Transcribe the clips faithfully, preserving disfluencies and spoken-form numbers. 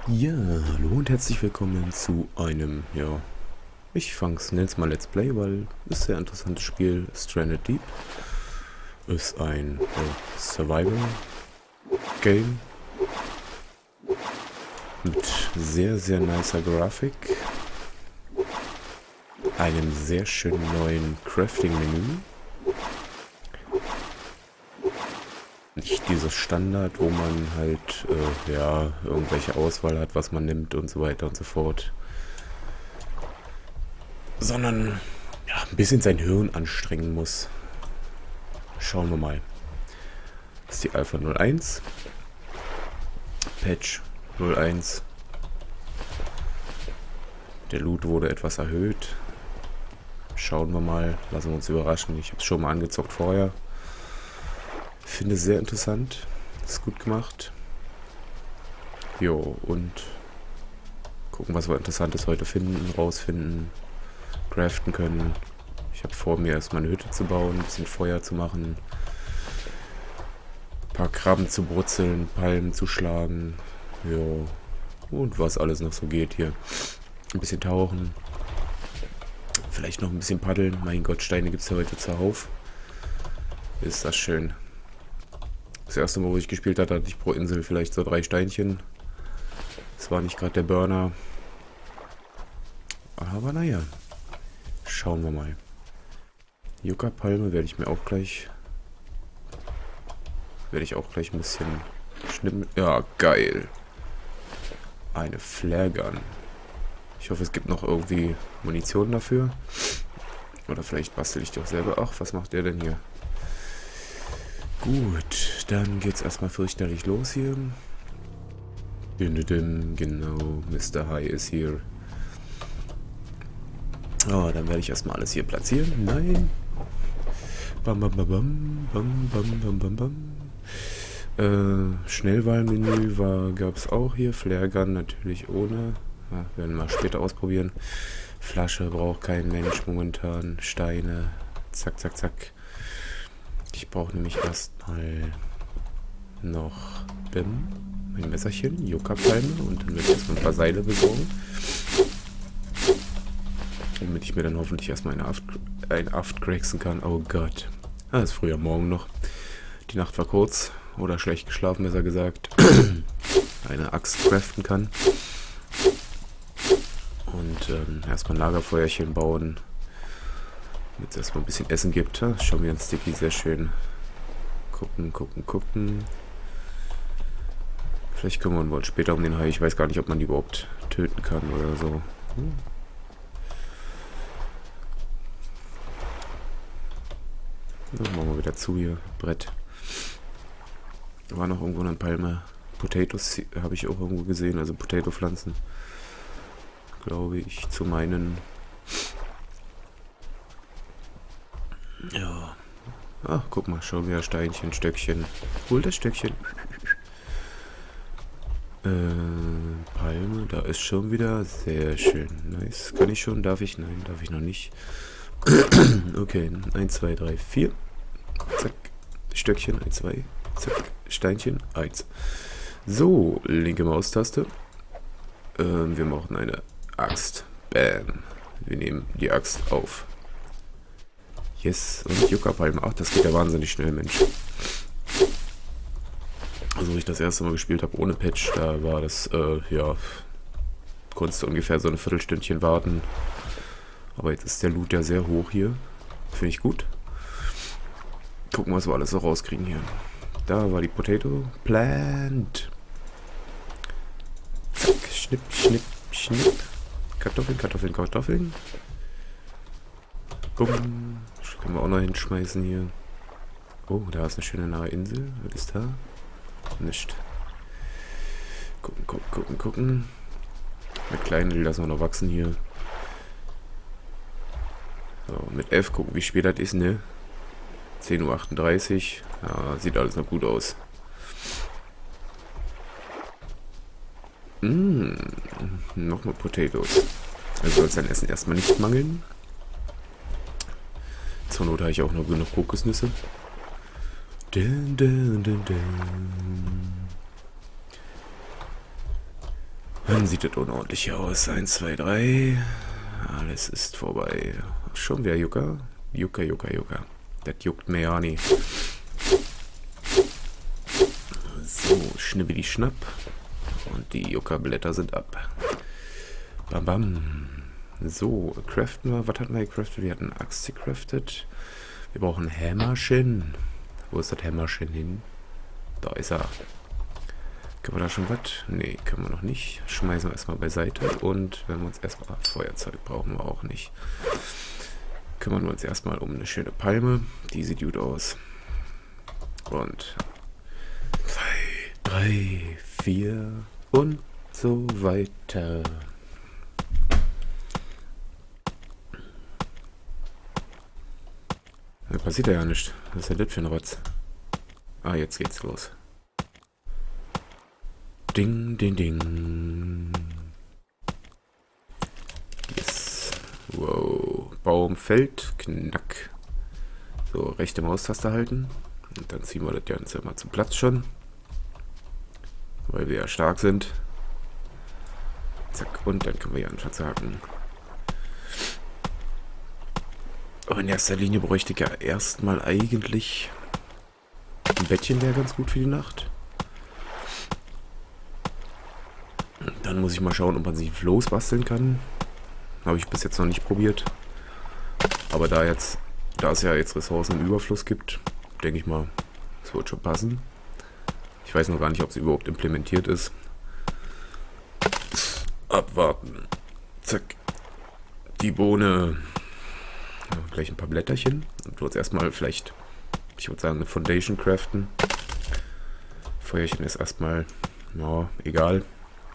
Ja, hallo und herzlich willkommen zu einem, ja, ich fang's, nenn's mal Let's Play, weil es ein sehr interessantes Spiel. Stranded Deep ist ein äh, Survival-Game mit sehr, sehr nicer Grafik, einem sehr schönen neuen Crafting-Menü. Nicht dieses Standard, wo man halt, äh, ja, irgendwelche Auswahl hat, was man nimmt und so weiter und so fort. Sondern, ja, ein bisschen sein Hirn anstrengen muss. Schauen wir mal. Das ist die Alpha null eins. Patch null eins. Der Loot wurde etwas erhöht. Schauen wir mal. Lassen wir uns überraschen. Ich habe es schon mal angezockt vorher. Finde es sehr interessant. Ist gut gemacht. Jo, und gucken, was wir Interessantes heute finden, rausfinden, craften können. Ich habe vor, mir erstmal eine Hütte zu bauen, ein bisschen Feuer zu machen, ein paar Krabben zu brutzeln, Palmen zu schlagen. Jo, und was alles noch so geht hier. Ein bisschen tauchen. Vielleicht noch ein bisschen paddeln. Mein Gott, Steine gibt es ja heute zuhauf. Ist das schön. Das erste Mal, wo ich gespielt hatte, hatte ich pro Insel vielleicht so drei Steinchen. Das war nicht gerade der Burner. Aber naja. Schauen wir mal. Yucca-Palme werde ich mir auch gleich... Werde ich auch gleich ein bisschen schnippen. Ja, geil. Eine Flare Gun. Ich hoffe, es gibt noch irgendwie Munition dafür. Oder vielleicht bastel ich die auch selber. Ach, was macht der denn hier? Gut, dann geht's erstmal fürchterlich los hier. Genau, Mister High ist hier. Oh, dann werde ich erstmal alles hier platzieren. Nein. Bam, bam, bam, bam, bam, bam, bam, bam, bam. Äh, Schnellwahlmenü war, gab es auch hier. Flare Gun natürlich ohne. Ja, werden wir später ausprobieren. Flasche braucht kein Mensch momentan. Steine. Zack, zack, zack. Ich brauche nämlich erstmal noch Bim, mein Messerchen, Yucca-Palme und dann werde ich erstmal ein paar Seile besorgen. Damit ich mir dann hoffentlich erstmal eine Aft, ein Aft cracksen kann. Oh Gott. Ah, ist früher Morgen noch. Die Nacht war kurz. Oder schlecht geschlafen, besser gesagt. Eine Axt craften kann. Und ähm, erstmal ein Lagerfeuerchen bauen. Damit es erstmal ein bisschen Essen gibt. Das ist schon wieder ein Sticky, sehr schön. Gucken, gucken, gucken. Vielleicht kümmern wir uns später um den Hai. Ich weiß gar nicht, ob man die überhaupt töten kann oder so. Hm. Ja, machen wir wieder zu hier. Brett. Da war noch irgendwo eine Palme. Potatoes habe ich auch irgendwo gesehen. Also Potato-Pflanzen. Glaube ich, zu meinen. Ja. Ach, guck mal, schon wieder Steinchen, Stöckchen. Hol das Stöckchen. Äh, Palme, da ist schon wieder sehr schön. Nice. Kann ich schon? Darf ich? Nein, darf ich noch nicht. Okay, eins, zwei, drei, vier. Zack. Stöckchen, eins, zwei. Zack. Steinchen, eins. So, linke Maustaste. Ähm, wir machen eine Axt. Bam. Wir nehmen die Axt auf. Yes, und Yucca-Palme. Ach, das geht ja wahnsinnig schnell, Mensch. Also, wo ich das erste Mal gespielt habe ohne Patch, da war das, äh, ja, konntest du ungefähr so ein Viertelstündchen warten. Aber jetzt ist der Loot ja sehr hoch hier. Finde ich gut. Gucken, was wir alles so rauskriegen hier. Da war die Potato Plant. Zack, schnipp, schnipp, schnipp. Kartoffeln, Kartoffeln, Kartoffeln. Bumm. Das können wir auch noch hinschmeißen hier. Oh, da ist eine schöne nahe Insel. Was ist da? Nicht. Gucken, gucken, gucken, gucken. Mit kleinen, die lassen wir noch wachsen hier. So, mit F gucken, wie spät das ist, ne? zehn Uhr achtunddreißig. Ja, sieht alles noch gut aus. Mmh, nochmal Potatoes. Also soll es an Essen erstmal nicht mangeln. Zur Not habe ich auch noch genug Kokosnüsse. Dun, dun, dun, dun. Dann sieht das unordentlich aus. eins, zwei, drei. Alles ist vorbei. Schon wieder Jucker. Jucker, Jucker, Jucker. Das juckt mir ja nicht. So, schnibbidi schnapp. Und die Juckerblätter sind ab. Bam, bam. So, craften wir. Was hatten wir gecraftet? Wir hatten Axt gecraftet. Wir brauchen Hämmerchen. Wo ist das Hämmerchen hin? Da ist er. Können wir da schon was? Nee, können wir noch nicht. Schmeißen wir erstmal beiseite. Und wenn wir uns erstmal... Feuerzeug brauchen wir auch nicht. Kümmern wir uns erstmal um eine schöne Palme. Die sieht gut aus. Und... zwei, drei, vier und so weiter. Da passiert ja nichts. Was ist denn das für ein Rotz? Ah, jetzt geht's los. Ding, ding, ding. Yes. Wow. Baum fällt. Knack. So, rechte Maustaste halten. Und dann ziehen wir das Ganze mal zum Platz schon. Weil wir ja stark sind. Zack. Und dann können wir hier anfangen zu hacken. Aber in erster Linie bräuchte ich ja erstmal eigentlich ein Bettchen, wäre ganz gut für die Nacht. Dann muss ich mal schauen, ob man sich Floß basteln kann. Habe ich bis jetzt noch nicht probiert. Aber da jetzt, da es ja jetzt Ressourcen im Überfluss gibt, denke ich mal, es wird schon passen. Ich weiß noch gar nicht, ob es überhaupt implementiert ist. Abwarten. Zack. Die Bohne. Ja, gleich ein paar Blätterchen. Und du jetzt erstmal vielleicht, ich würde sagen, eine Foundation craften. Feuerchen ist erstmal, ja, egal.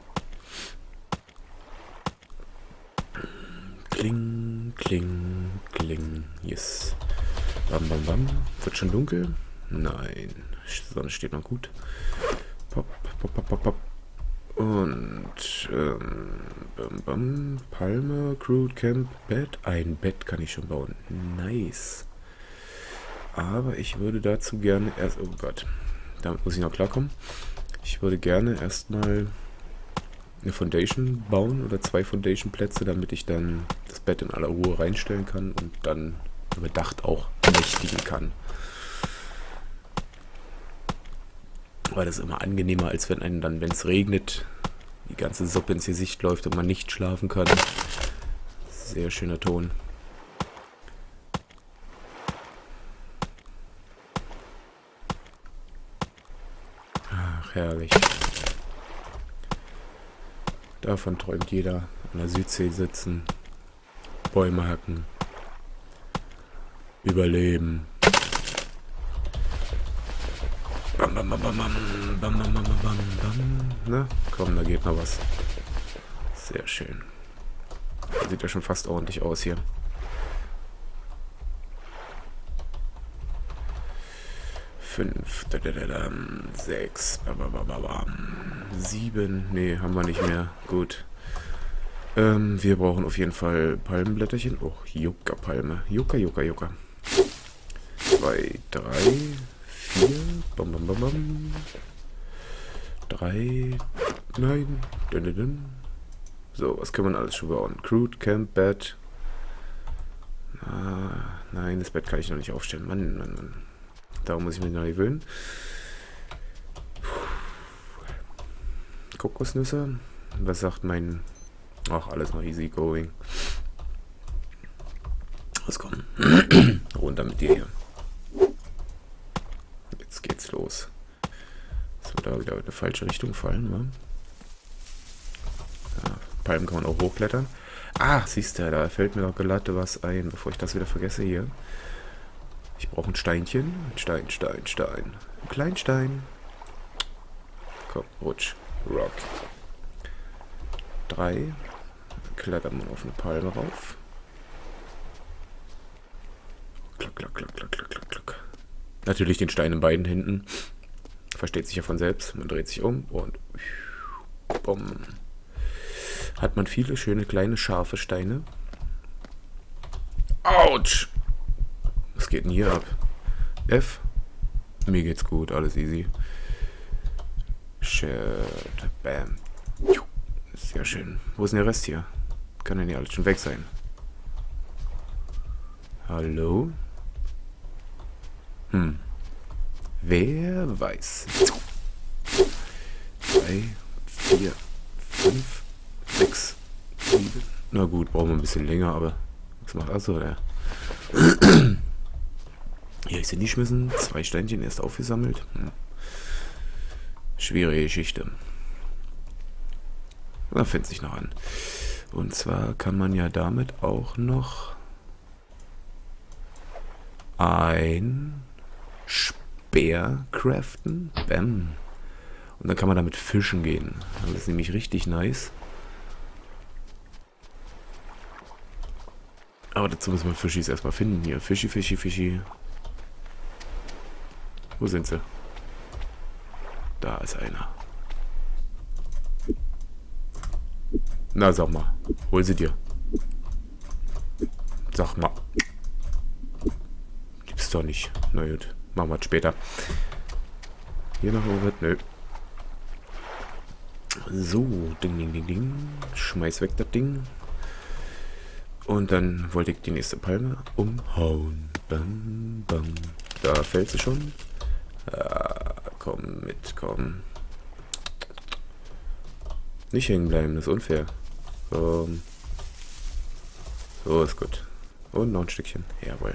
Kling, kling, kling. Yes. Bam, bam, bam. Wird schon dunkel? Nein. Die Sonne steht noch gut. Pop, pop, pop, pop, pop. Und, ähm, bam, bam. Palme, Crude Camp, Bett. Ein Bett kann ich schon bauen. Nice. Aber ich würde dazu gerne erst, oh Gott, damit muss ich noch klarkommen. Ich würde gerne erstmal eine Foundation bauen oder zwei Foundation-Plätze, damit ich dann das Bett in aller Ruhe reinstellen kann und dann überdacht auch nächtigen kann. Weil das ist immer angenehmer, als wenn einen dann, wenn es regnet, die ganze Suppe ins Gesicht läuft und man nicht schlafen kann. Sehr schöner Ton. Ach, herrlich. Davon träumt jeder. An der Südsee sitzen, Bäume hacken, überleben. Bam, bam, bam, bam, bam, bam, bam, bam, bam, bam. Na, komm, da geht noch was. Sehr schön. Sieht ja schon fast ordentlich aus hier. Fünf, da, da, da, da, sechs, ba, ba, ba, ba, ba, sieben, nee, haben wir nicht mehr. Gut. Ähm, wir brauchen auf jeden Fall Palmenblätterchen. Oh, Yucca-Palme. Yucca, Yucca, Yucca. Zwei, drei, vier, bam, bam, bam, bam. Drei, nein, dun, dun, dun. So, was kann man alles schon bauen? Crude, Camp, Bed. Ah, nein, das Bett kann ich noch nicht aufstellen. Mann, Mann, Mann. Darum muss ich mich noch gewöhnen. Kokosnüsse. Was sagt mein... Ach, alles noch easy going. Was kommt? Runter mit dir hier. Jetzt geht's los. Das wird da wieder in eine falsche Richtung fallen, wa? Ja, Palmen kann man auch hochklettern. Ach, siehst du, da fällt mir doch glatte was ein, bevor ich das wieder vergesse hier. Ich brauche ein Steinchen. Stein, Stein, Stein. Ein Kleinstein. Komm, rutsch. Rock. Drei. Klettert man auf eine Palme rauf. Klack, klack, klack, klack, klack, klack, klack. Natürlich den Stein in beiden Händen. Versteht sich ja von selbst. Man dreht sich um und bumm. Hat man viele schöne kleine scharfe Steine. Autsch! Was geht denn hier ab? F. Mir geht's gut, alles easy. Shit. Bam. Sehr schön. Wo ist denn der Rest hier? Kann denn ja alles schon weg sein? Hallo? Hm. Wer weiß. Drei, vier, fünf, sechs, sieben. Na gut, brauchen wir ein bisschen länger, aber was macht also der? Hier ist sie nicht schmissen. Zwei Steinchen erst aufgesammelt. Hm. Schwierige Geschichte. Da fängt sich noch an. Und zwar kann man ja damit auch noch ein Speer craften. Bam. Und dann kann man damit fischen gehen. Das ist nämlich richtig nice. Aber dazu müssen wir Fischis erstmal finden hier. Fischi, Fischi, Fischi. Wo sind sie? Da ist einer. Na, sag mal. Hol sie dir. Sag mal. Gibt's doch nicht. Na gut. Machen wir es später. Hier noch irgendwas? Nö. So. Ding, ding, ding, ding. Schmeiß weg das Ding. Und dann wollte ich die nächste Palme umhauen. Bam, bam. Da fällt sie schon. Ah, komm mit, komm. Nicht hängen bleiben, das ist unfair. Um, so ist gut. Und noch ein Stückchen. Jawohl.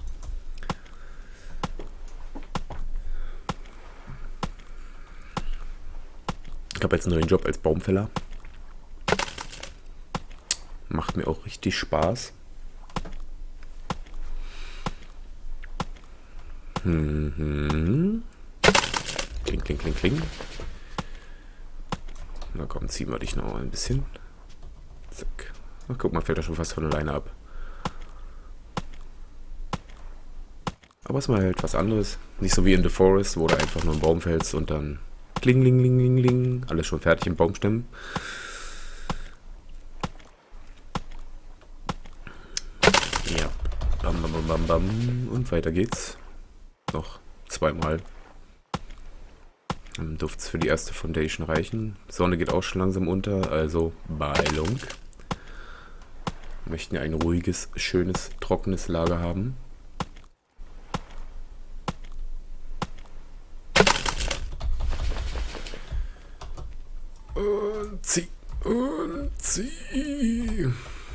Ich habe jetzt einen neuen Job als Baumfäller. Macht mir auch richtig Spaß. Mhm. Kling, kling, kling, kling. Na komm, ziehen wir dich noch ein bisschen. Zack. Ach, guck mal, fällt er schon fast von alleine ab. Aber es ist mal halt was anderes. Nicht so wie in The Forest, wo du einfach nur einen Baum fällst und dann kling, ling, ling, ling, ling. Alles schon fertig im Baumstämmen. Ja. Bam, bam, bam, bam, bam. Und weiter geht's. Noch zweimal. Dann dürfte es für die erste Foundation reichen. Die Sonne geht auch schon langsam unter, also Beeilung. Wir möchten ja ein ruhiges, schönes, trockenes Lager haben. Und zieh, und zieh.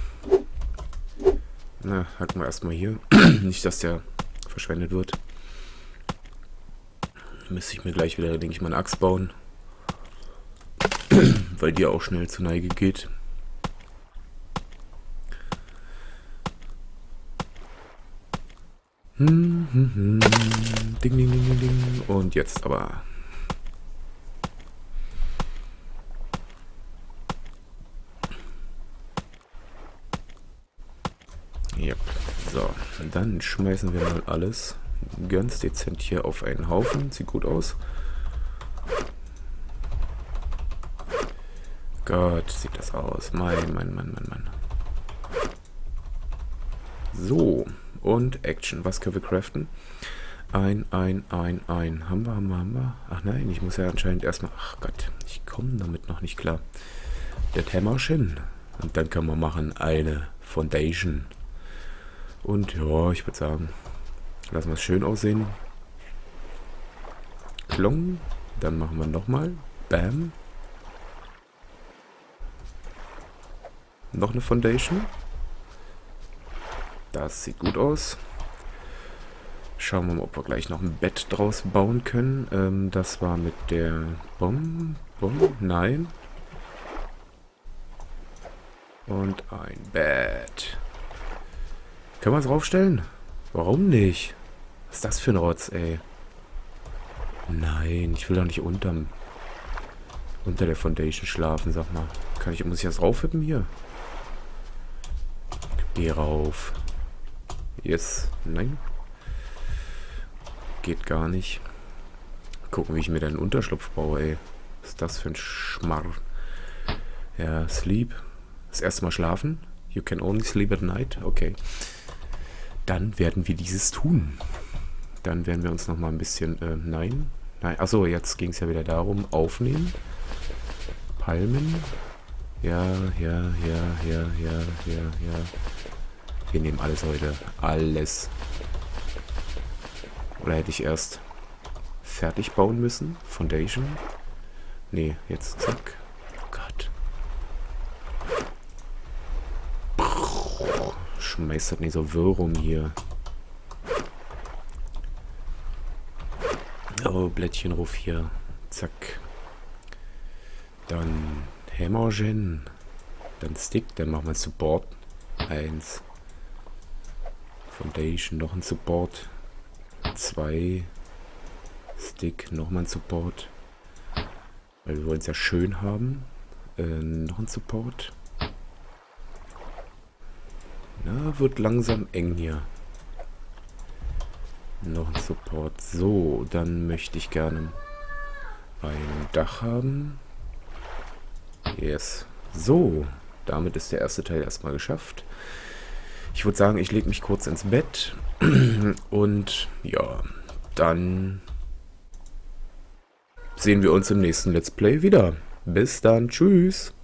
Na, hacken wir erstmal hier. Nicht, dass der verschwendet wird. Müsste ich mir gleich wieder, denke ich mal, eine Axt bauen. Weil die auch schnell zur Neige geht. Hm, hm, hm. Ding, ding, ding, ding, ding. Und jetzt aber. Ja, so. Dann schmeißen wir mal alles ganz dezent hier auf einen Haufen. Sieht gut aus. Gott, sieht das aus. Mein, mein, mein, mein, mein. So. Und Action. Was können wir craften? Ein, ein, ein, ein. Haben wir, haben wir, haben wir. Ach nein, ich muss ja anscheinend erstmal... Ach Gott, ich komme damit noch nicht klar. Das Hämmerchen. Und dann können wir machen eine Foundation. Und ja, ich würde sagen, lassen wir es schön aussehen. Klong. Dann machen wir nochmal. Bam. Noch eine Foundation. Das sieht gut aus. Schauen wir mal, ob wir gleich noch ein Bett draus bauen können. Ähm, das war mit der Bom, Bom, nein. Und ein Bett. Können wir es draufstellen? Warum nicht? Was ist das für ein Rotz, ey? Nein, ich will doch nicht unterm, unter der Foundation schlafen, sag mal. Kann ich, muss ich das raufhippen hier? Geh rauf. Yes. Nein. Geht gar nicht. Gucken, wie ich mir den Unterschlupf baue, ey. Was ist das für ein Schmarr? Ja, sleep. Das erste Mal schlafen. You can only sleep at night. Okay. Dann werden wir dieses tun. Dann werden wir uns noch mal ein bisschen... Äh, nein. Nein. Achso, jetzt ging es ja wieder darum. Aufnehmen. Palmen. Ja, ja, ja, ja, ja, ja, ja. Wir nehmen alles heute. Alles. Oder hätte ich erst fertig bauen müssen? Foundation? Nee, jetzt zack. Gott. Schmeißt das nicht so wirr rum hier. Oh, Blättchenruf hier. Zack. Dann Hämmerchen. Dann Stick. Dann machen wir Support. Eins. Foundation. Noch ein Support. Zwei. Stick. Nochmal ein Support. Weil wir wollen es ja schön haben. Äh, noch ein Support. Na, wird langsam eng hier. Noch ein Support. So, dann möchte ich gerne ein Dach haben. Yes. So, damit ist der erste Teil erstmal geschafft. Ich würde sagen, ich lege mich kurz ins Bett. Und ja, dann sehen wir uns im nächsten Let's Play wieder. Bis dann. Tschüss.